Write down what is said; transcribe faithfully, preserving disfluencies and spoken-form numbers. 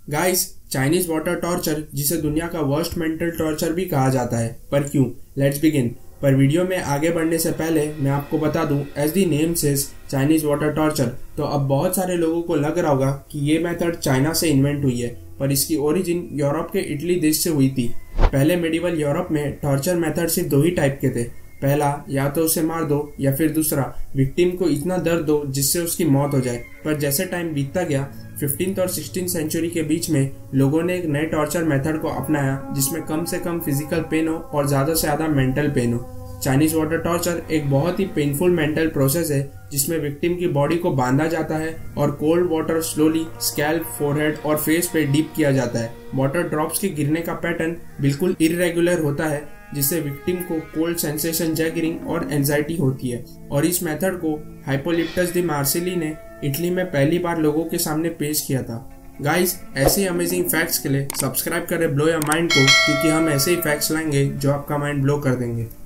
Guys, Chinese water torture, जिसे दुनिया का वर्स्ट मेंटल टॉर्चर भी कहा जाता है, पर क्यों? Let's begin. पर वीडियो में आगे बढ़ने से पहले मैं आपको बता दूं, as the name says Chinese water torture, तो अब बहुत सारे लोगों को लग रहा होगा कि ये मेथड चाइना से इन्वेंट हुई है, पर इसकी ओरिजिन यूरोप के इटली देश से हुई थी। पहले मेडिवल यूरोप में टॉर्चर मेथड सिर्फ दो ही टाइप के थे। पहला, या तो उसे मार दो, या फिर दूसरा, विक्टिम को इतना दर्द दो जिससे उसकी मौत हो जाए। पर जैसे टाइम बीतता गया, फिफ्टीन्थ और सिक्सटीन्थ सेंचुरी के बीच में लोगों ने एक नए टॉर्चर मेथड को अपनाया, जिसमें कम से कम फिजिकल पेन हो और ज्यादा से ज्यादा मेंटल पेन हो। चाइनीज वाटर टॉर्चर एक बहुत ही पेनफुल मेंटल प्रोसेस है, जिसमें विक्टिम की बॉडी को बांधा जाता है और cold water slowly scalp, forehead और फेस पे डीप किया जाता है। वाटर ड्रॉप्स के गिरने का पैटर्न बिल्कुल इरेगुलर होता है, जिससे विक्टिम को कोल्ड सेंसेशन, जैगरिंग और एंजाइटी होती है। और इस मेथड को हाइपोलिप्टस दी मार्सिली ने इटली में पहली बार लोगों के सामने पेश किया था। गाइस, ऐसे अमेजिंग फैक्ट्स के लिए सब्सक्राइब करें ब्लो योर माइंड को, क्योंकि हम ऐसे ही फैक्ट्स लाएंगे जो आपका माइंड ब्लो कर देंगे।